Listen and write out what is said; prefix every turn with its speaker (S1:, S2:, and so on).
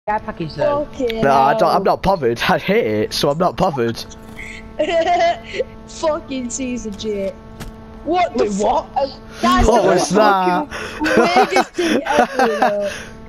S1: Care package though.
S2: Fucking
S3: Nah,
S2: hell.
S3: I'm not bothered. I hate it, so I'm not bothered.
S2: Fucking Caesar J. What the
S1: Wait, what?
S2: Guys,
S3: What
S2: that
S3: was that?
S2: fucking weirdest thing ever, though.